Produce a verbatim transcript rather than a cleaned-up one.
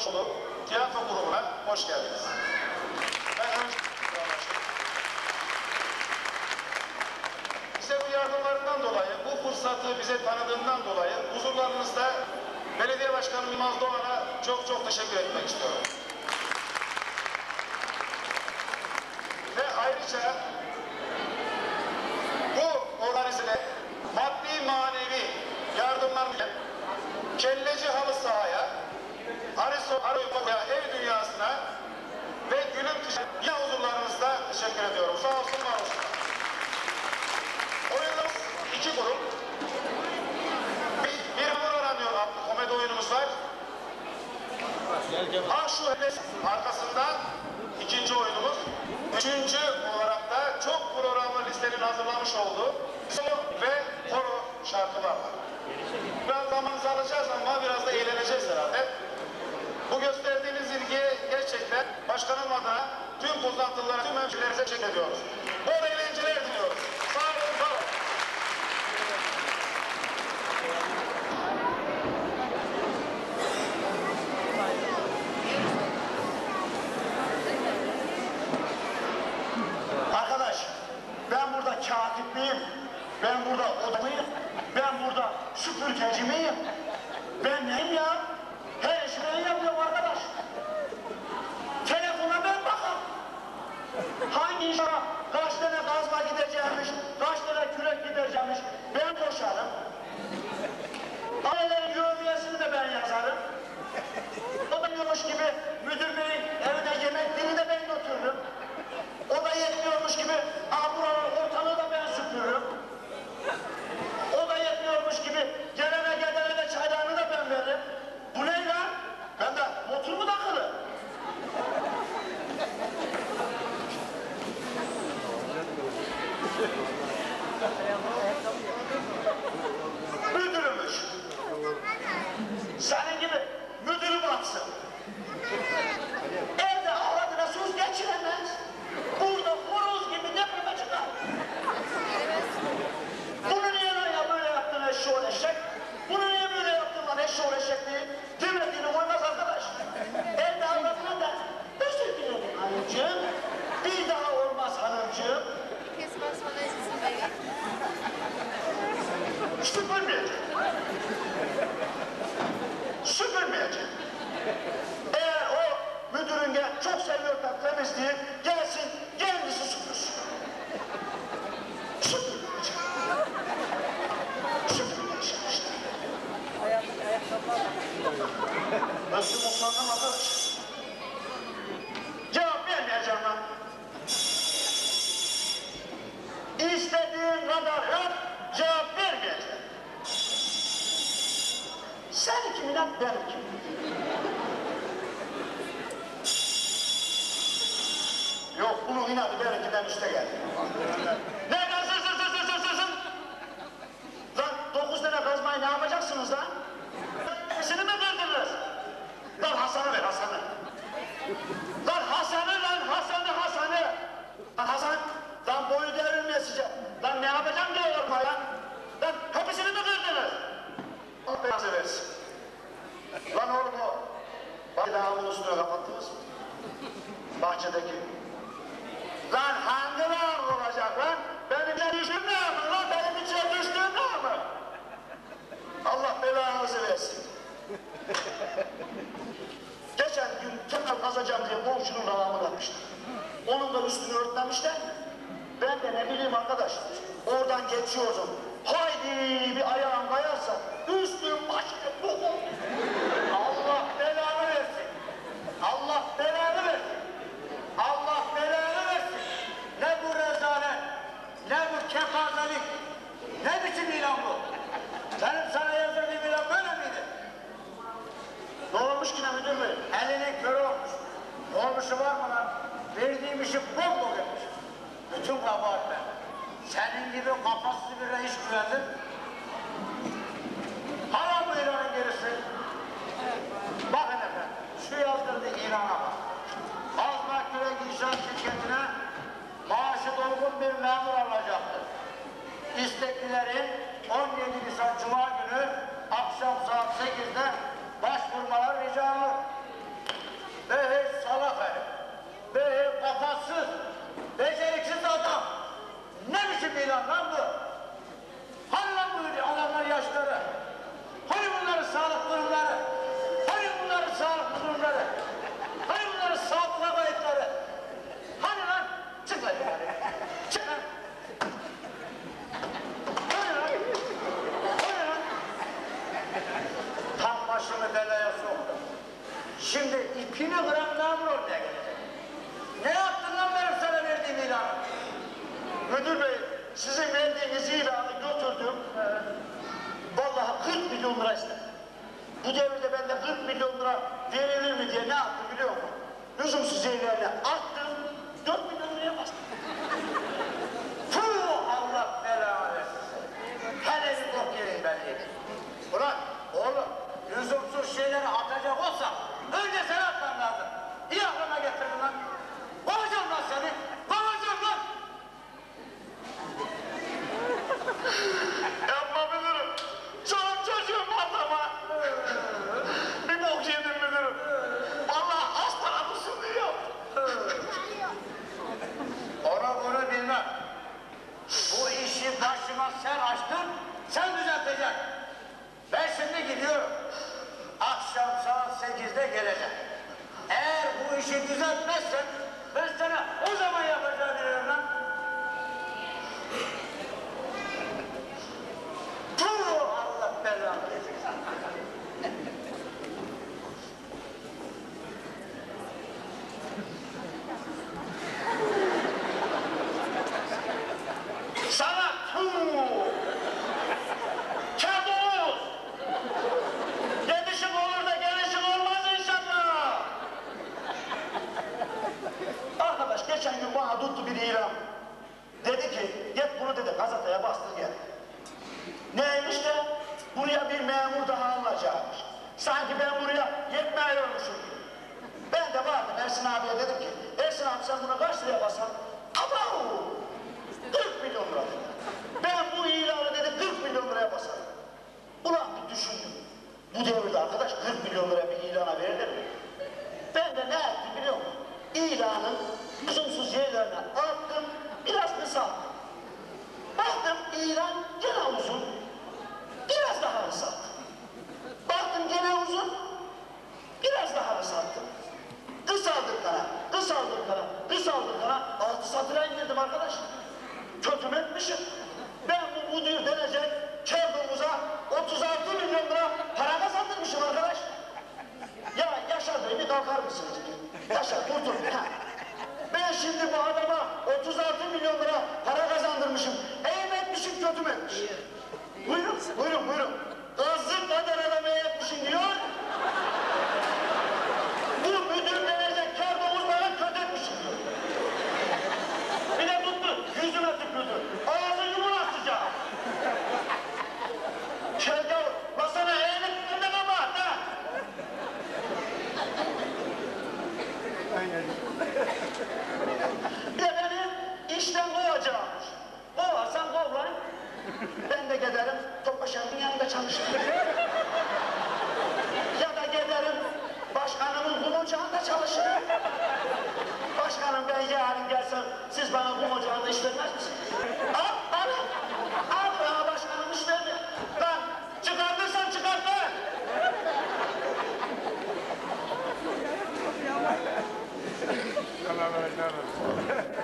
Şunu tiyatro grubuna hoş geldiniz. Ben önce bize bu yardımlarından dolayı, bu fırsatı bize tanıdığından dolayı huzurlarınızda Belediye Başkanı Yılmaz Doğan'a çok çok teşekkür etmek istiyorum. Ve ayrıca bu organizede maddi manevi yardımlarla Kelleci halı sahaya, Aristo Arayupa'ya, ev dünyasına ve gülüm yine huzurlarınızda teşekkür ediyorum. Sağ olsun, var olsun. Oyunumuz iki grup. Bir, bir hamur aranıyor adlı komedi oyunumuz var. Ah şu heves arkasından ikinci oyunumuz. Üçüncü olarak da çok programlı listenin hazırlamış olduğu solo ve koro şarkılar var. Biraz zamanınızı alacağız ama biraz da eğleneceğiz herhalde. Bu gösterdiğiniz ilgiye gerçekten başkanım adına tüm pozantılılara, tüm hemşirelerimize teşekkür ediyoruz. Bol eğlenceler diliyoruz. Sağ olun, sağ olun. Arkadaş, ben burada katip miyim? Ben burada odamıyım? Ben burada süpürgeci miyim? Ben neyim ya? Her işi ben yapıyorum arkadaş. Telefona ben bakarım. Hangi inşallah kaç tane kazma gideceğimmiş, kaç tane kürek gideceğimmiş ben koşarım. Ailelerin yövmiyesini de ben yazarım. O da yokmuş gibi müdür beyin evde yemekliğini de ben götürürüm. O da yetmiyormuş gibi buranın ortalığı da ben süpürürüm. O da yetmiyormuş gibi gelene gelene de çaylarını da ben veririm. Bu ne lan? Ben de motor mu takılı? Müdürümüş. Senin gibi müdürü batsın. Evde avradına söz geçiremez. Burada horoz gibi depreme çıkar. Bunu niye lan böyle yaptın eşşoğlu eşek? Bunu niye böyle yaptın lan eşşoğlu eşek diye demediğini koymaz arkadaş. Evde avradına da özür dilerim hanımcığım. Bir daha olmaz hanımcığım. Süpürmeyecek. Süpürmeyecek. Eğer o müdürün gel, çok seviyor temizliği, gelsin kendisi süpürsün. Süpürmeyecek. Süpürmeyecek işte. Nasıl usandım arkadaş? Cevap vermeyeceğim lan. İstediğin kadar öp, cevap vermeyeceğim. Sen kimin lan, ben kimin? Yok, bunun inadı benimkinden üste geldi. Nereden zır zır zır zır zır zır zır? Lan dokuz tane kazmayı ne yapacaksınız lan? Hepsini mi kırdınız? Lan Hasan'ı ver, Hasan'ı. Lan Hasan'ı lan, Hasan'ı, Hasan'ı. Lan Hasan, lan boyu devrilmesice. Lan ne yapacağım diyorlar lan? Lan hepsini mi kırdınız? Allah belanı versin. Lan oğlum o. Bak lağımın üstüne kapattınız mı? Bahçedeki. Lan hangi lağım olacak lan? Benim içine düştüğüm lağım lan? Benim içine düştüğüm lağım. Allah belanızı versin. Geçen gün kenar kazacağım diye komşunun lağımını atmışlar. Onun da üstünü örtmemişler. Ben de ne bileyim arkadaş, oradan geçiyordum. Haydi bir ayağım kayarsa üstüm başım bu. Allah belanı versin. Allah belanı versin. Allah belanı versin. Ne bu rezalet, ne bu kefazelik, ne biçim ilan bu? Benim sana yazdırdığım ilan böyle miydi? Ne olmuş ki ne müdür bey? Elinin körü olmuş. Ne olmuşu var mı lan? Verdiğim işi bol bol yapmış. Bütün kabahat ben. Senin gibi kafasız bir reis sizin verdiğiniz ilanı götürdüm. Vallahi kırk milyon lira istedim. Bu devirde bende kırk milyon lira verilir mi diye ne yaptım biliyor musun? Lüzumsuz yerlerine attım, dört milyon liraya bastım. Fuh, Allah belanı versin. Hele bir bok yerin ben yedim. Ulan oğlum, lüzumsuz şeyleri atacak olsa önce sen atman lazım. İyi aklına getirdin lan. Kovacağım lan seni, kovacağım lan. Yapma müdürüm. Çoluk çocuğum adama. Bir bok yedim müdürüm. Vallahi hastana tusunuyor. Onu bunu bilmem. Bu işi başıma sen açtın, sen düzelteceksin. Ben şimdi gidiyorum. Akşam saat sekizde geleceğim. Eğer bu işi düzeltmezsen ben sana o zaman yapacağım diyorum lan. Puh, Allah belanı versin. Sana puh! Kabus! Gelişim olur da gelişim olmaz inşallah. Arkadaş geçen gün bana tuttu bir ilan. Dedi ki, git bunu dedi gazeteye bastır gel. Neymiş de buraya bir memur daha alınacakmış. Sanki ben buraya yetmiyormuşum. Ben de vardım Ersin abiye dedim ki, Ersin abi sen buna kaç liraya basan? Abav! kırk milyon lira dedi. Ben bu ilanı dedi kırk milyon liraya basarım. Ulan bir düşündüm. Bu devirde arkadaş kırk milyon lira bir ilana verilir mi? Ben de ne ettim biliyor musun? İlanın lüzumsuz yerlerine attım, biraz kısalttım. Baktım ilan gene uzun, biraz daha kısalttım. Baktım gene uzun, biraz daha kısalttım. Kısaldıklara, kısaldıklara, kısaldıklara altı satıra indirdim arkadaş. Kötü mü etmişim? Ben bu müdür denecek Kerdoğuz'a otuz altı milyon lira para kazandırmışım arkadaş. Ya Yaşar Bey bir kalkar mısınız? Yaşar dur dur. Ha. Ben şimdi bu adama otuz altı milyon lira para kazandırmışım. İyi mi etmişim, kötü mü etmişim? Buyurun, buyurun, buyurun. Kazık kadar adamı iyi etmişim diyor. Bu müdür denecek Kerdoğuz bana kötü etmişim diyor. Bir de tuttu, yüzüme tükürdü. Ağzını yumruğa sıcak. Kerdoğuz, la sana eğilik üstünde kabahat ha. Bir de beni işten kovacakmış. Kovarsan kov lan. Ben de giderim, Topbaşı'nın yanında çalışırım. Ya da giderim, başkanımın kum ocağında çalışırım. Başkanım ben yarın gelsem, siz bana kum ocağında iş vermez misiniz? Al, al, al bana başkanım iş verdi. Lan çıkartırsan çıkart lan. Allah Allah.